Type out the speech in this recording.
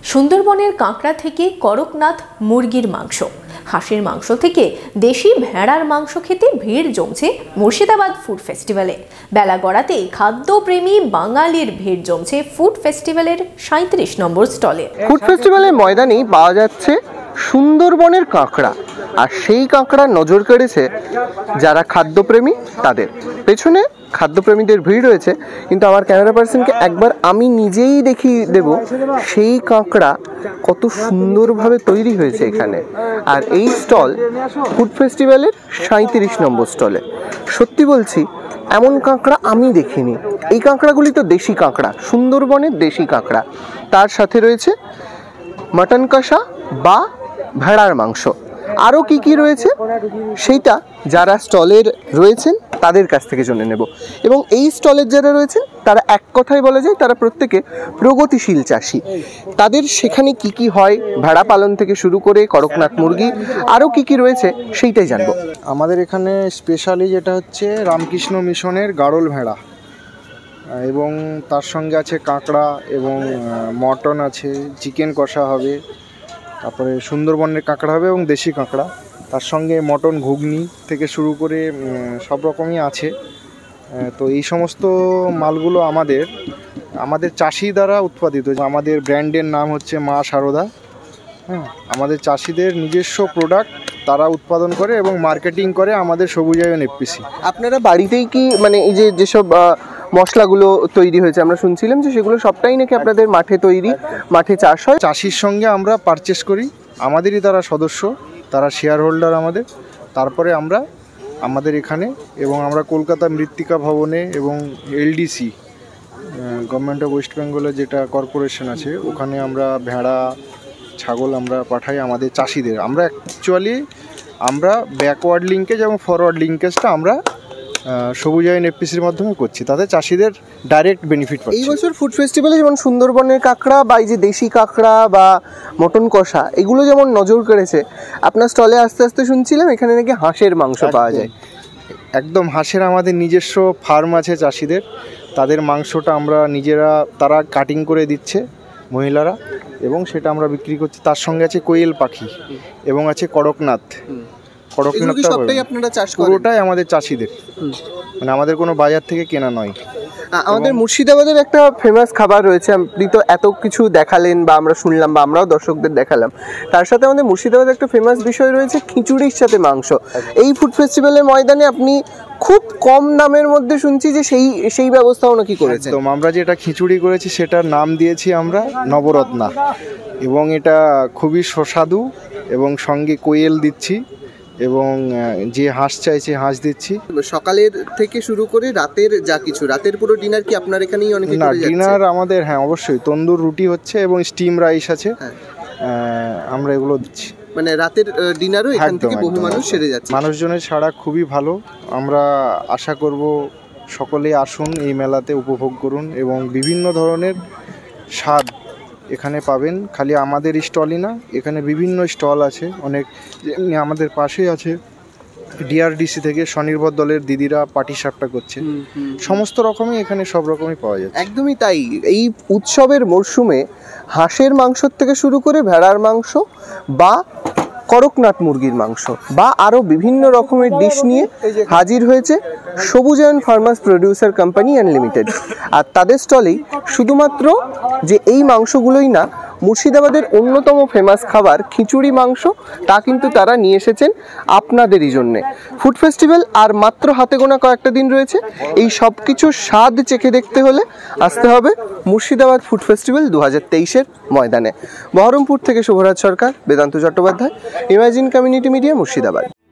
সুন্দরবনের কাঁকড়া থেকে করকনাথ মুরগির মাংস, হাঁসের মাংস থেকে দেশি ভেড়ার মাংস খেতে ভিড় জমছে মুর্শিদাবাদ ফুড ফেস্টিভ্যালে। বেলা গড়াতেই খাদ্যপ্রেমী বাঙালির ভিড় জমছে ফুড ফেস্টিভ্যালের 37 নম্বর স্টলে। ফুড ফেস্টিভ্যালের ময়দানেই পাওয়া যাচ্ছে সুন্দরবনের কাঁকড়া, আর সেই কাঁকড়া নজর কেড়েছে যারা খাদ্যপ্রেমী তাদের। পেছনে খাদ্যপ্রেমীদের ভিড় রয়েছে, কিন্তু আমার ক্যামেরা পার্সনকে একবার আমি নিজেই দেখিয়ে দেব সেই কাঁকড়া কত সুন্দরভাবে তৈরি হয়েছে এখানে। আর এই স্টল ফুড ফেস্টিভ্যালের 37 নম্বর স্টলে। সত্যি বলছি, এমন কাঁকড়া আমি দেখিনি। এই কাঁকড়াগুলি তো দেশি কাঁকড়া, সুন্দরবনের দেশি কাঁকড়া। তার সাথে রয়েছে মাটন কষা বা ভেড়ার মাংস। আরও কি কি রয়েছে সেইটা যারা স্টলের রয়েছেন তাদের কাছ থেকে জেনে নেব। এবং এই স্টলের যারা রয়েছেন তারা এক কথায় বলা যায় তারা প্রত্যেকে প্রগতিশীল চাষি। তাদের সেখানে কি কি হয়, ভেড়া পালন থেকে শুরু করে করকনাথ মুরগি, আরও কি কি রয়েছে সেইটাই জানবো। আমাদের এখানে স্পেশালি যেটা হচ্ছে রামকৃষ্ণ মিশনের গাড়ল ভেড়া, এবং তার সঙ্গে আছে কাঁকড়া এবং মটন আছে, চিকেন কষা হবে, তারপরে সুন্দরবনের কাঁকড়া হবে এবং দেশি কাঁকড়া, তার সঙ্গে মটন ঘুগনি থেকে শুরু করে সব রকমই আছে। তো এই সমস্ত মালগুলো আমাদের চাষি দ্বারা উৎপাদিত। আমাদের ব্র্যান্ডের নাম হচ্ছে মা সারদা। হ্যাঁ, আমাদের চাষিদের নিজস্ব প্রোডাক্ট তারা উৎপাদন করে এবং মার্কেটিং করে আমাদের সবুজায়ন এফপিসি। আপনারা বাড়িতেই কি মানে এই যেসব মশলাগুলো তৈরি হয়েছে আমরা শুনছিলাম যে সেগুলো সবটাই নাকি আপনাদের মাঠে তৈরি, মাঠে চাষ হয়? চাষির সঙ্গে আমরা পারচেস করি, আমাদেরই তারা সদস্য, তারা শেয়ার হোল্ডার আমাদের। তারপরে আমাদের এখানে এবং আমরা কলকাতা মৃত্তিকা ভবনে এবং এলডিসি গভর্নমেন্ট অফ ওয়েস্ট বেঙ্গলের যেটা কর্পোরেশন আছে ওখানে আমরা ভেড়া ছাগল আমরা পাঠাই আমাদের চাষিদের। আমরা ব্যাকওয়ার্ড লিঙ্কেজ এবং ফরওয়ার্ড লিঙ্কেজটা আমরা সবুজায়ন এফপিসির মাধ্যমে করছি, তাতে চাষিদের ডাইরেক্ট বেনিফিট পাচ্ছে। এই বছর ফুড ফেস্টিভ্যালে যেমন সুন্দরবনের কাঁকড়া বা এই যে দেশি কাঁকড়া বা মটন কষা এগুলো যেমন নজর কেড়েছে, আপনার স্টলে আস্তে আস্তে শুনছিলাম এখানে নাকি হাঁসের মাংস পাওয়া যায়। একদম, হাঁসের আমাদের নিজস্ব ফার্ম আছে চাষিদের, তাদের মাংসটা আমরা নিজেরা তারা কাটিং করে দিচ্ছে মহিলারা, এবং সেটা আমরা বিক্রি করছি। তার সঙ্গে আছে কোয়েল পাখি এবং আছে করকনাথ। পুরোটাই আমাদের চাষিদের, মানে আমাদের কোনো বাজার থেকে কেনা নয়। আমাদের মুর্শিদাবাদের একটা ফেমাস খাবার রয়েছে, আপনি তো এত কিছু দেখালেন বা আমরা শুনলাম বা আমরাও দর্শকদের দেখালাম, তার সাথে আমাদের মুর্শিদাবাদের একটা ফেমাস বিষয় রয়েছে খিচুড়ির সাথে মাংস। এই ফুড ফেস্টিভ্যালের ময়দানে আপনি খুব কম দামের মধ্যে শুনছি যে সেই ব্যবস্থাও নাকি করেছেন। তো আমরা যেটা খিচুড়ি করেছি সেটার নাম দিয়েছি আমরা নবরত্না, এবং এটা খুবই সুস্বাদু, এবং সঙ্গে কোয়েল দিচ্ছি এবং যে হাঁস চাইছে হাঁস দিচ্ছি। সকালের থেকে শুরু করে রাতের যা কিছু, রাতের পুরো ডিনার কি আপনার এখানেই অনেকে করে যাচ্ছে? ডিনার আমাদের, হ্যাঁ অবশ্যই, তন্দুর রুটি হচ্ছে এবং স্টিম রাইস আছে, আমরা এগুলো দিচ্ছি। মানে রাতের ডিনারও এখান থেকে বহু মানুষ সেরে যাচ্ছে। মানুষজনের ছাড়া খুবই ভালো। আমরা আশা করব সকলে আসুন, এই মেলাতে উপভোগ করুন এবং বিভিন্ন ধরনের স্বাদ এখানে পাবেন। খালি আমাদের স্টলই না, এখানে বিভিন্ন স্টল আছে অনেক। যেমনি আমাদের পাশেই আছে ডিআরডিসি থেকে স্বনির্ভর দলের দিদিরা পাটি সাপটা করছে, সমস্ত রকমই এখানে সব রকমই পাওয়া যায়। একদমই তাই। এই উৎসবের মরশুমে হাঁসের মাংস থেকে শুরু করে ভেড়ার মাংস বা করকনাথ মুরগির মাংস বা আরও বিভিন্ন রকমের ডিশ নিয়ে হাজির হয়েছে Sabujayan farmers producer company and limited. আর তাদের স্টলেই শুধুমাত্র যে এই মাংসগুলোই না, মুর্শিদাবাদের অন্যতম ফেমাস খাবার খিচুড়ি মাংস, তা কিন্তু তারা নিয়ে এসেছেন আপনাদেরই জন্যে। ফুড ফেস্টিভ্যাল আর মাত্র হাতে গোনা কয়েকটা দিন রয়েছে। এই সব কিছুর স্বাদ চেখে দেখতে হলে আসতে হবে মুর্শিদাবাদ ফুড ফেস্টিভ্যাল 2023-এর ময়দানে। বহরমপুর থেকে Shubhraj Sarkar, Vedant Chattopadhyay, imagine community media, Murshidabad.